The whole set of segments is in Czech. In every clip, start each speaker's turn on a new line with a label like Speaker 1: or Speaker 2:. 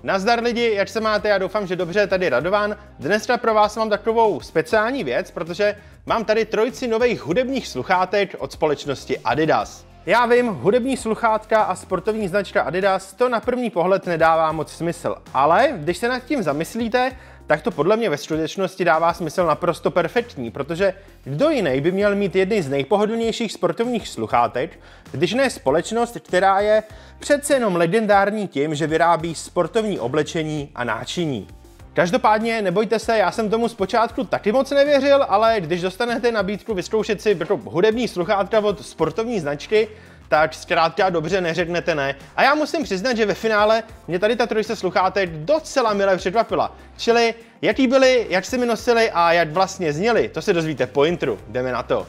Speaker 1: Nazdar lidi, jak se máte? Já doufám, že dobře, tady Radovan. Dnes pro vás mám takovou speciální věc, protože mám tady trojici nových hudebních sluchátek od společnosti Adidas. Já vím, hudební sluchátka a sportovní značka Adidas, to na první pohled nedává moc smysl, ale když se nad tím zamyslíte, tak to podle mě ve skutečnosti dává smysl naprosto perfektní, protože kdo jiný by měl mít jedny z nejpohodlnějších sportovních sluchátek, když ne společnost, která je přece jenom legendární tím, že vyrábí sportovní oblečení a náčiní. Každopádně nebojte se, já jsem tomu zpočátku taky moc nevěřil, ale když dostanete nabídku vyzkoušet si hudební sluchátka od sportovní značky, tak zkrátka dobře neřeknete ne. A já musím přiznat, že ve finále mě tady ta trojice sluchátek docela mile překvapila. Čili jaký byly, jak se mi nosili a jak vlastně zněli, to se dozvíte po intru. Jdeme na to.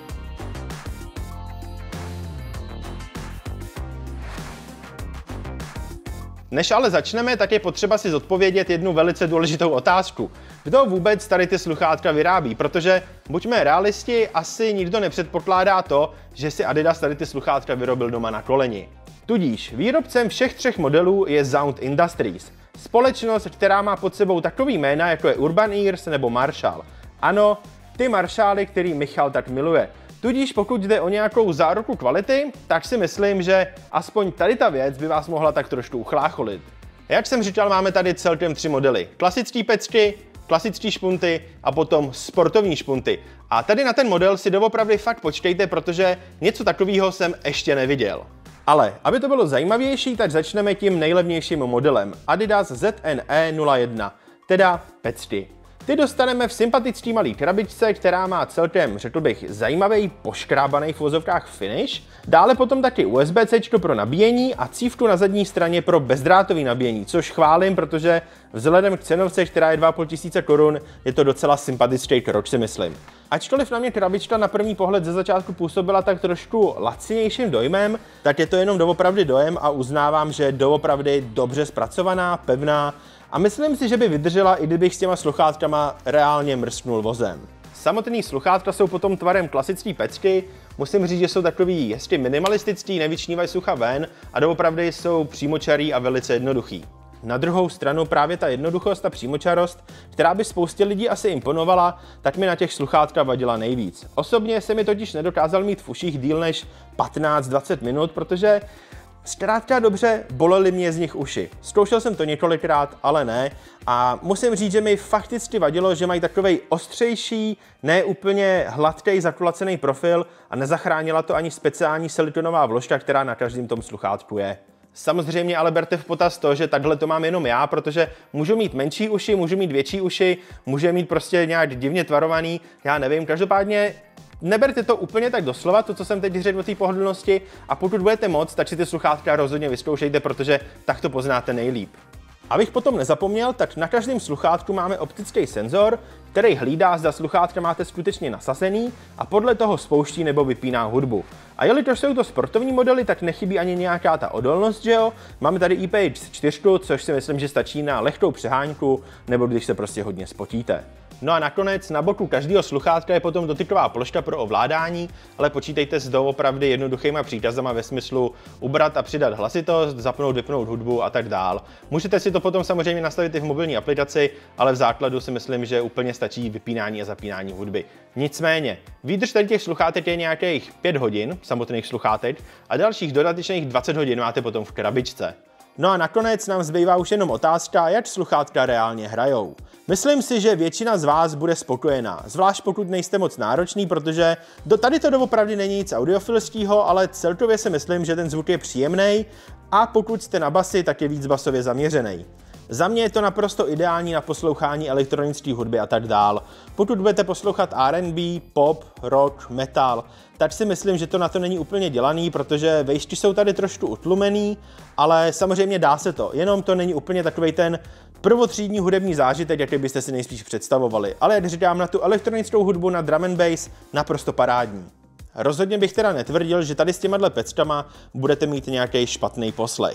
Speaker 1: Než ale začneme, tak je potřeba si zodpovědět jednu velice důležitou otázku. Kdo vůbec tady ty sluchátka vyrábí? Protože buďme realisti, asi nikdo nepředpokládá to, že si Adidas tady ty sluchátka vyrobil doma na koleni. Tudíž výrobcem všech třech modelů je Sound Industries, společnost, která má pod sebou takový jména, jako je Urban Ears nebo Marshall. Ano, ty Marshally, který Michal tak miluje. Tudíž pokud jde o nějakou záruku kvality, tak si myslím, že aspoň tady ta věc by vás mohla tak trošku uchlácholit. Jak jsem říkal, máme tady celkem 3 modely. Klasické pecky, klasické špunty a potom sportovní špunty. A tady na ten model si doopravdy fakt počkejte, protože něco takového jsem ještě neviděl. Ale aby to bylo zajímavější, tak začneme tím nejlevnějším modelem Adidas ZNE 01, teda pecky. Ty dostaneme v sympatický malý krabičce, která má celkem, řekl bych, zajímavý poškrábaný v vozovkách finish. Dále potom taky USB-C pro nabíjení a cívku na zadní straně pro bezdrátový nabíjení, což chválím, protože vzhledem k cenovce, která je 2500 korun, je to docela sympatický krok, si myslím. Ačkoliv na mě krabička na první pohled ze začátku působila tak trošku lacinějším dojmem, tak je to jenom doopravdy dojem a uznávám, že je doopravdy dobře zpracovaná, pevná a myslím si, že by vydržela, i kdybych s těma sluchátkama reálně mrsknul vozem. Samotný sluchátka jsou potom tvarem klasické pecky, musím říct, že jsou takový ještě minimalistický, nevyčnívají sucha ven a doopravdy jsou přímočarý a velice jednoduchý. Na druhou stranu právě ta jednoduchost a přímočarost, která by spoustě lidí asi imponovala, tak mi na těch sluchátka vadila nejvíc. Osobně se mi totiž nedokázal mít v uších díl než 15-20 minut, protože zkrátka dobře bolely mě z nich uši. Zkoušel jsem to několikrát, ale ne. A musím říct, že mi fakticky vadilo, že mají takovej ostřejší, ne úplně hladký zakulacený profil a nezachránila to ani speciální silikonová vložka, která na každém tom sluchátku je. Samozřejmě ale berte v potaz to, že takhle to mám jenom já, protože můžu mít menší uši, můžu mít větší uši, může mít prostě nějak divně tvarovaný, já nevím, každopádně neberte to úplně tak doslova, to, co jsem teď řekl o té pohodlnosti, a pokud budete moc, tak si ty sluchátka rozhodně vyzkoušejte, protože tak to poznáte nejlíp. Abych potom nezapomněl, tak na každém sluchátku máme optický senzor, který hlídá, zda sluchátka máte skutečně nasazený a podle toho spouští nebo vypíná hudbu. A jelikož jsou to sportovní modely, tak nechybí ani nějaká ta odolnost, že jo? Máme tady IPX4, což si myslím, že stačí na lehkou přeháňku nebo když se prostě hodně spotíte. No a nakonec na boku každého sluchátka je potom dotyková ploška pro ovládání, ale počítejte s doopravdy jednoduchýma příkazama ve smyslu ubrat a přidat hlasitost, zapnout, vypnout hudbu a tak dál. Můžete si to potom samozřejmě nastavit i v mobilní aplikaci, ale v základu si myslím, že úplně stačí vypínání a zapínání hudby. Nicméně, výdrž tady těch sluchátek je nějakých 5 hodin, samotných sluchátek, a dalších dodatečných 20 hodin máte potom v krabičce. No a nakonec nám zbývá už jenom otázka, jak sluchátka reálně hrajou. Myslím si, že většina z vás bude spokojená, zvlášť pokud nejste moc náročný, protože tady to doopravdy není nic audiofilského, ale celkově si myslím, že ten zvuk je příjemný a pokud jste na basy, tak je víc basově zaměřený. Za mě je to naprosto ideální na poslouchání elektronické hudby a tak dál. Pokud budete poslouchat R&B, pop, rock, metal, tak si myslím, že to na to není úplně dělaný, protože vejšky jsou tady trošku utlumený, ale samozřejmě dá se to, jenom to není úplně takovej ten prvotřídní hudební zážitek, jaký byste si nejspíš představovali, ale jak říkám, na tu elektronickou hudbu, na drum and bass, naprosto parádní. Rozhodně bych teda netvrdil, že tady s těmahle peckama budete mít nějaký špatný poslech.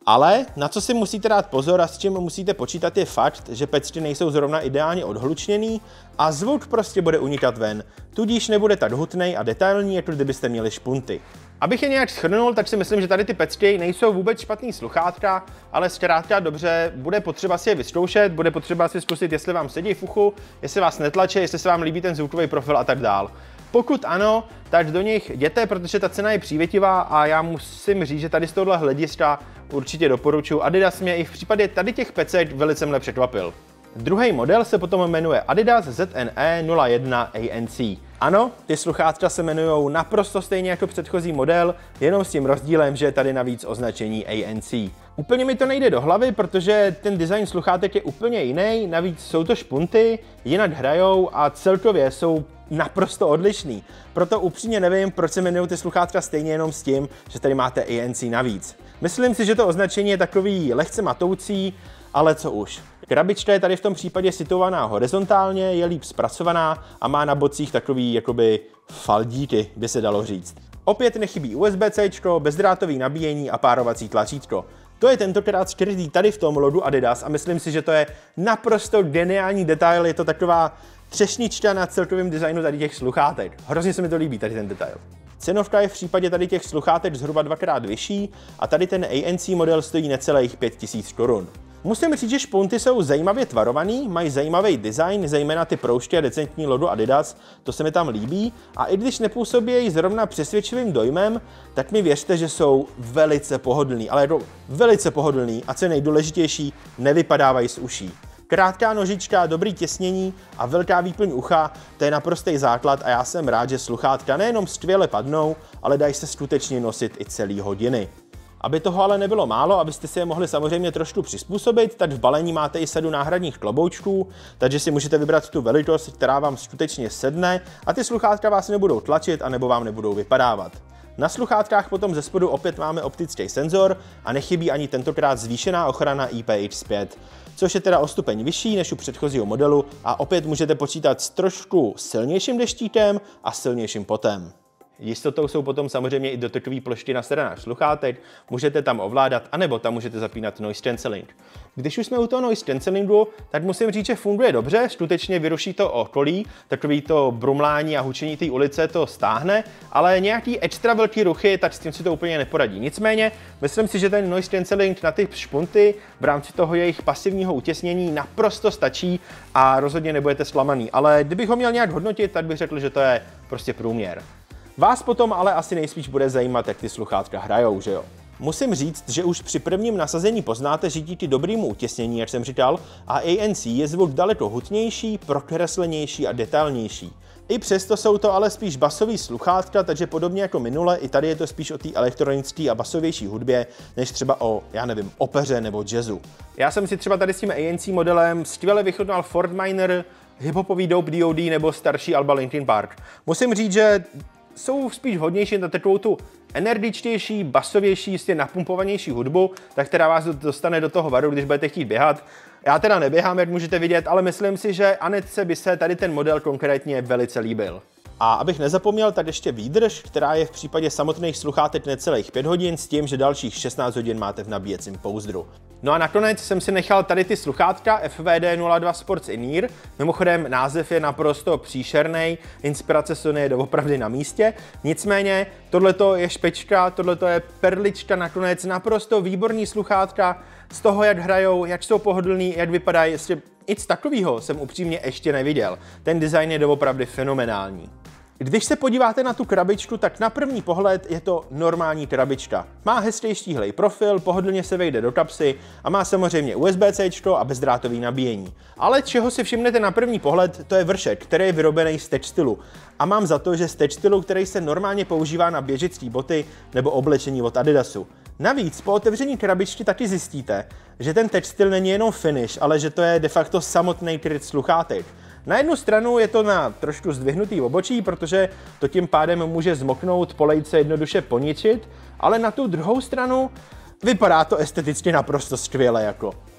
Speaker 1: Ale na co si musíte dát pozor a s čím musíte počítat je fakt, že pecty nejsou zrovna ideálně odhlučněný a zvuk prostě bude unikat ven, tudíž nebude tak hutnej a detailní, jako kdybyste měli špunty. Abych je nějak shrnul, tak si myslím, že tady ty pecty nejsou vůbec špatný sluchátka, ale zkrátka dobře, bude potřeba si je vyzkoušet, bude potřeba si zkusit, jestli vám sedí v uchu, jestli vás netlačí, jestli se vám líbí ten zvukový profil a tak dál. Pokud ano, tak do nich jděte, protože ta cena je přívětivá a já musím říct, že tady z tohohle hlediska určitě doporučuji. Adidas mě i v případě tady těch pecek velice mile překvapil. Druhý model se potom jmenuje Adidas ZNE 01 ANC. Ano, ty sluchátka se jmenují naprosto stejně jako předchozí model, jenom s tím rozdílem, že je tady navíc označení ANC. Úplně mi to nejde do hlavy, protože ten design sluchátek je úplně jiný, navíc jsou to špunty, jinak hrajou a celkově jsou naprosto odlišný. Proto upřímně nevím, proč se jmenují ty sluchátka stejně jenom s tím, že tady máte ANC navíc. Myslím si, že to označení je takový lehce matoucí, ale co už. Krabička je tady v tom případě situovaná horizontálně, je líp zpracovaná a má na bocích takový jakoby faldíky, by se dalo říct. Opět nechybí USB-C, bezdrátový nabíjení a párovací tlačítko. To je tentokrát skrytý tady v tom logu Adidas a myslím si, že to je naprosto geniální detail, je to taková třešnička na celkovém designu tady těch sluchátek. Hrozně se mi to líbí, tady ten detail. Cenovka je v případě tady těch sluchátek zhruba dvakrát vyšší a tady ten ANC model stojí necelých 5000 korun. Musím říct, že špunty jsou zajímavě tvarovaný, mají zajímavý design, zejména ty proužky a decentní logo Adidas, to se mi tam líbí a i když nepůsobí zrovna přesvědčivým dojmem, tak mi věřte, že jsou velice pohodlný, ale jako velice pohodlný a co je nejdůležitější, nevypadávají z uší. Krátká nožička, dobrý těsnění a velká výplň ucha, to je naprostý základ a já jsem rád, že sluchátka nejenom skvěle padnou, ale dají se skutečně nosit i celý hodiny. Aby toho ale nebylo málo, abyste si je mohli samozřejmě trošku přizpůsobit, tak v balení máte i sadu náhradních kloboučků, takže si můžete vybrat tu velikost, která vám skutečně sedne a ty sluchátka vás nebudou tlačit a nebo vám nebudou vypadávat. Na sluchátkách potom ze spodu opět máme optický senzor a nechybí ani tentokrát zvýšená ochrana IPX5, což je teda o stupeň vyšší než u předchozího modelu a opět můžete počítat s trošku silnějším deštíkem a silnějším potem. Jistotou jsou potom samozřejmě i dotykový plošky na stranách sluchátek, můžete tam ovládat, anebo tam můžete zapínat noise cancelling. Když už jsme u toho noise cancellingu, tak musím říct, že funguje dobře, skutečně vyruší to okolí, takový to brumlání a hučení té ulice to stáhne, ale nějaký extra velký ruchy, tak s tím si to úplně neporadí. Nicméně, myslím si, že ten noise cancelling na ty špunty v rámci toho jejich pasivního utěsnění naprosto stačí a rozhodně nebudete zklamaný, ale kdybych ho měl nějak hodnotit, tak bych řekl, že to je prostě průměr. Vás potom ale asi nejspíš bude zajímat, jak ty sluchátka hrajou, že jo? Musím říct, že už při prvním nasazení poznáte, že díky dobrému utěsnění, jak jsem říkal, a ANC je zvuk daleko hutnější, prokreslenější a detailnější. I přesto jsou to ale spíš basový sluchátka, takže podobně jako minule, i tady je to spíš o té elektronické a basovější hudbě, než třeba o, já nevím, opeře nebo jazzu. Já jsem si třeba tady s tím ANC modelem skvěle vychutnal Fort Minor, hiphopový Dope DOD nebo starší alba Linkin Park. Musím říct, že jsou spíš hodnější na takovou tu energičtější, basovější, jistě napumpovanější hudbu, tak která vás dostane do toho varu, když budete chtít běhat. Já teda neběhám, jak můžete vidět, ale myslím si, že Anetce by se tady ten model konkrétně velice líbil. A abych nezapomněl, tak ještě výdrž, která je v případě samotných sluchátek necelých 5 hodin s tím, že dalších 16 hodin máte v nabíjecím pouzdru. No a nakonec jsem si nechal tady ty sluchátka FVD02 Sports In-Ear. Mimochodem název je naprosto příšerný, inspirace Sony je doopravdy na místě. Nicméně tohleto je špečka, tohleto je perlička nakonec, naprosto výborný sluchátka z toho, jak hrajou, jak jsou pohodlný, jak vypadají. Ještě nic takového jsem upřímně ještě neviděl. Ten design je doopravdy fenomenální. Když se podíváte na tu krabičku, tak na první pohled je to normální krabička. Má hezký štíhlej profil, pohodlně se vejde do kapsy a má samozřejmě USB-C a bezdrátový nabíjení. Ale čeho si všimnete na první pohled, to je vršek, který je vyrobený z textilu. A mám za to, že z textilu, který se normálně používá na běžické boty nebo oblečení od Adidasu. Navíc po otevření krabičky taky zjistíte, že ten textil není jenom finish, ale že to je de facto samotný kryt sluchátek. Na jednu stranu je to na trošku zdvihnutý obočí, protože to tím pádem může zmoknout, polejt se jednoduše poničit, ale na tu druhou stranu vypadá to esteticky naprosto skvěle jako.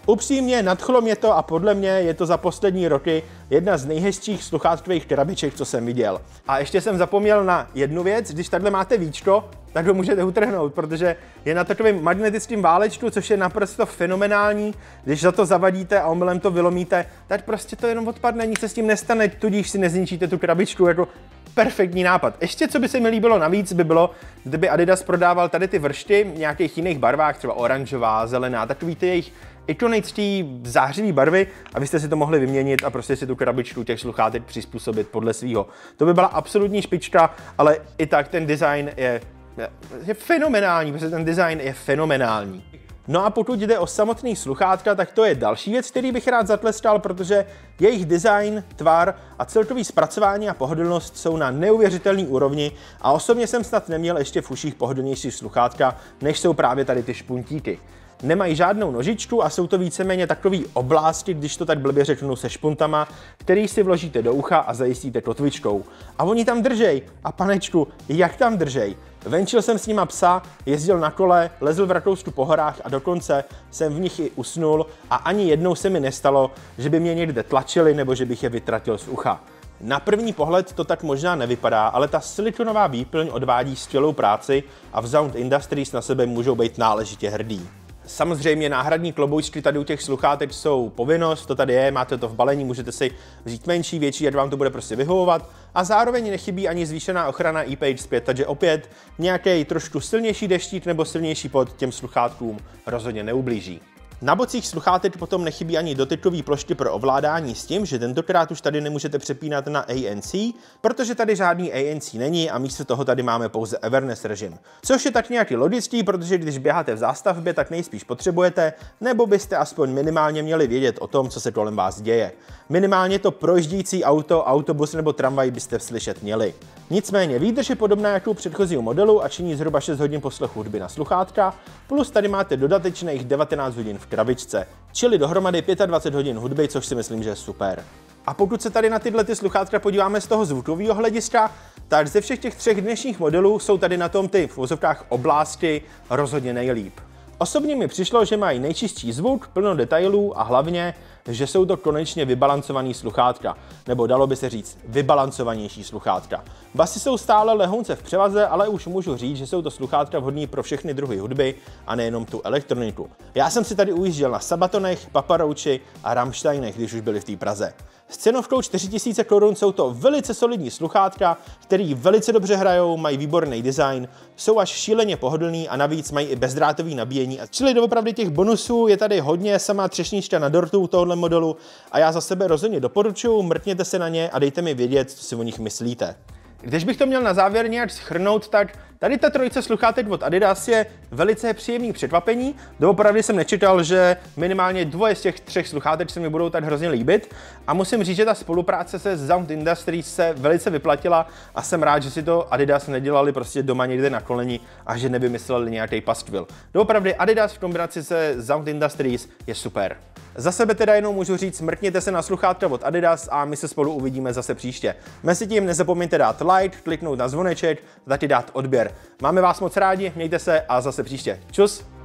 Speaker 1: Upřímně nadchlo mě to a podle mě je to za poslední roky jedna z nejhezčích sluchátkových krabiček, co jsem viděl. A ještě jsem zapomněl na jednu věc, když takhle máte víčko, tak ho můžete utrhnout, protože je na takovém magnetickém válečku, což je naprosto fenomenální. Když za to zavadíte a omylem to vylomíte, tak prostě to jenom odpadne, nic se s tím nestane, tudíž si nezničíte tu krabičku, jako perfektní nápad. Ještě co by se mi líbilo navíc, by bylo, kdyby Adidas prodával tady ty vršty v nějakých jiných barvách, třeba oranžová, zelená, takový ty jejich ikonický zářivý barvy, abyste si to mohli vyměnit a prostě si tu krabičku těch sluchátek přizpůsobit podle svýho. To by byla absolutní špička, ale i tak ten design je fenomenální, protože ten design je fenomenální. No a pokud jde o samotný sluchátka, tak to je další věc, který bych rád zatleskal, protože jejich design, tvar a celkový zpracování a pohodlnost jsou na neuvěřitelný úrovni a osobně jsem snad neměl ještě v uších pohodlnější sluchátka, než jsou právě tady ty špuntíky. Nemají žádnou nožičku a jsou to víceméně takový oblásky, když to tak blbě řeknu, se špuntama, který si vložíte do ucha a zajistíte kotvičkou. A oni tam držej. A panečku, jak tam držej? Venčil jsem s nima psa, jezdil na kole, lezl v Rakousku po horách a dokonce jsem v nich i usnul a ani jednou se mi nestalo, že by mě někde tlačili nebo že bych je vytratil z ucha. Na první pohled to tak možná nevypadá, ale ta silikonová výplň odvádí skvělou práci a v Sound Industries na sebe můžou být náležitě hrdí. Samozřejmě náhradní kloboučky tady u těch sluchátek jsou povinnost, to tady je, máte to v balení, můžete si vzít menší, větší, ať vám to bude prostě vyhovovat. A zároveň nechybí ani zvýšená ochrana IPX5, takže opět nějaký trošku silnější deštík nebo silnější pod těm sluchátkům rozhodně neublíží. Na bocích sluchátek potom nechybí ani dotykový plošky pro ovládání s tím, že tentokrát už tady nemůžete přepínat na ANC, protože tady žádný ANC není a místo toho tady máme pouze Everness režim. Což je tak nějaký logický, protože když běháte v zástavbě, tak nejspíš potřebujete, nebo byste aspoň minimálně měli vědět o tom, co se kolem vás děje. Minimálně to projíždějící auto, autobus nebo tramvaj byste slyšet měli. Nicméně výdrž je podobná jako u předchozího modelu a činí zhruba 6 hodin poslechu hudby na sluchátka, plus tady máte dodatečných 19 hodin v krabičce, čili dohromady 25 hodin hudby, což si myslím, že je super. A pokud se tady na tyhle sluchátka podíváme z toho zvukového hlediska, tak ze všech těch 3 dnešních modelů jsou tady na tom ty v uvozovkách oblásky rozhodně nejlíp. Osobně mi přišlo, že mají nejčistší zvuk, plno detailů a hlavně, že jsou to konečně vybalancovaný sluchátka, nebo dalo by se říct vybalancovanější sluchátka. Basy jsou stále lehounce v převaze, ale už můžu říct, že jsou to sluchátka vhodný pro všechny druhy hudby a nejenom tu elektroniku. Já jsem si tady ujížděl na Sabatonech, Papa Roachi a Rammsteinech, když už byli v té Praze. S cenovkou 4000 korun jsou to velice solidní sluchátka, který velice dobře hrajou, mají výborný design, jsou až šíleně pohodlný a navíc mají i bezdrátový nabíjení. Čili doopravdy těch bonusů je tady hodně, sama třešnička na dortu tohohle modelu a já za sebe rozhodně doporučuji, mrkněte se na ně a dejte mi vědět, co si o nich myslíte. Když bych to měl na závěr nějak shrnout, tak tady ta trojice sluchátek od Adidas je velice příjemný překvapení. Doopravdy jsem nečekal, že minimálně 2 z těch 3 sluchátek se mi budou tak hrozně líbit. A musím říct, že ta spolupráce se Sound Industries se velice vyplatila a jsem rád, že si to Adidas nedělali prostě doma někde na koleni a že nevymysleli nějaký paskvil. Doopravdy Adidas v kombinaci se Sound Industries je super. Za sebe teda jenom můžu říct, mrkněte se na sluchátka od Adidas a my se spolu uvidíme zase příště. Mezitím nezapomeňte dát like, kliknout na zvoneček a taky dát odběr. Máme vás moc rádi, mějte se a zase příště. Čus!